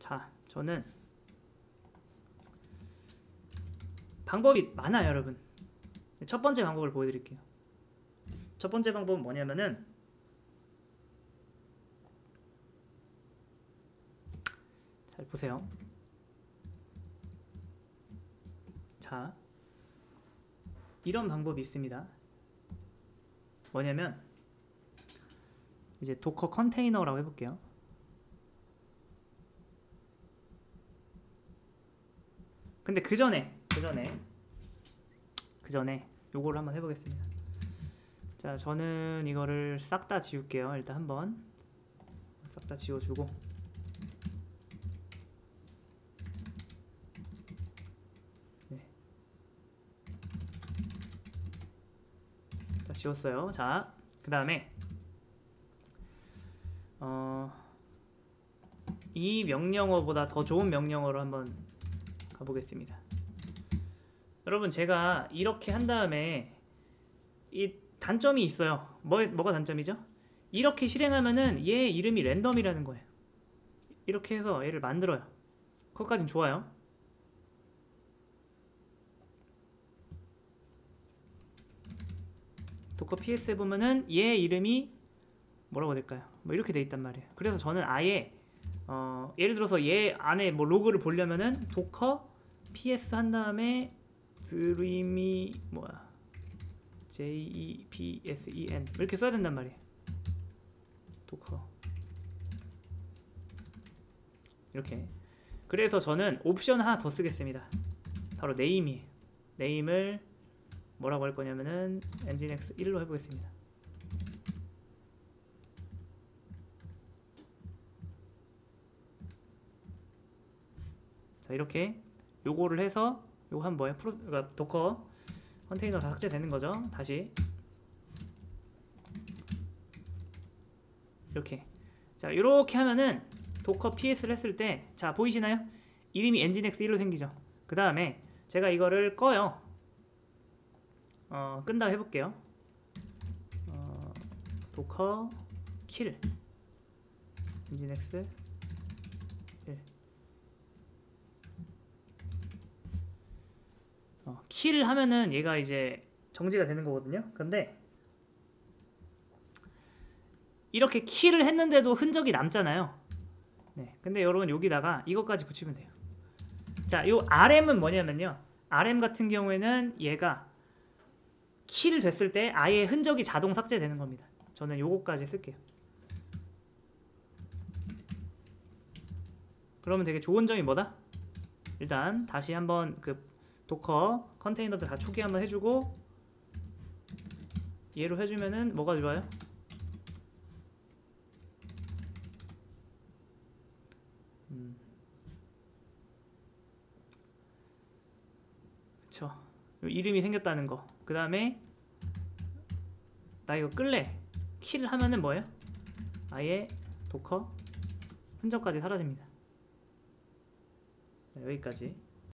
자, 저는 방법이 많아요, 여러분. 첫 번째 방법을 보여드릴게요. 첫 번째 방법은 뭐냐면은, 잘 보세요. 자, 이런 방법이 있습니다. 뭐냐면 이제 도커 컨테이너라고 해볼게요. 근데 그 전에 요거를 한번 해보겠습니다. 자, 저는 이거를 싹 다 지울게요. 일단 한번 싹 다 지워주고, 네, 다 지웠어요. 자, 그 다음에 이 명령어보다 더 좋은 명령어로 한번 가보겠습니다. 여러분, 제가 이렇게 한 다음에 이 단점이 있어요. 뭐가 단점이죠? 이렇게 실행하면은 얘 이름이 랜덤이라는 거예요. 이렇게 해서 얘를 만들어요. 그것까진 좋아요. 도커 PS에 보면은 얘 이름이 뭐라고 될까요? 뭐 이렇게 돼 있단 말이에요. 그래서 저는 아예 예를 들어서 얘 안에 뭐 로그를 보려면은 도커 PS 한 다음에 드림이 뭐야, JEPSEN 이렇게 써야 된단 말이에요. 도커 이렇게. 그래서 저는 옵션 하나 더 쓰겠습니다. 바로 네임이에요. 네임을 뭐라고 할 거냐면은 엔진X 1로 해보겠습니다. 자, 이렇게 요거를 해서 요거 하면 뭐예요? 그러니까 도커 컨테이너 다 삭제되는 거죠. 다시 이렇게. 자, 이렇게 하면은 도커 PS를 했을 때, 자, 보이시나요? 이름이 엔진X 1로 생기죠. 그 다음에 제가 이거를 꺼요. 끈다고 해볼게요. 도커 킬 엔진X 1. 킬 하면은 얘가 이제 정지가 되는 거거든요. 근데 이렇게 킬을 했는데도 흔적이 남잖아요. 네, 근데 여러분 여기다가 이것까지 붙이면 돼요. 자, 요 RM은 뭐냐면요, RM 같은 경우에는 얘가 킬 됐을 때 아예 흔적이 자동 삭제되는 겁니다. 저는 요거까지 쓸게요. 그러면 되게 좋은 점이 뭐다? 일단 다시 한번 그 도커 컨테이너들 다 초기 한번 해주고, 얘로 해주면은 뭐가 좋아요? 그쵸, 이름이 생겼다는 거. 그 다음에 나 이거 끌래, 킬 하면은 뭐예요? 아예 도커 흔적까지 사라집니다. 네, 여기까지.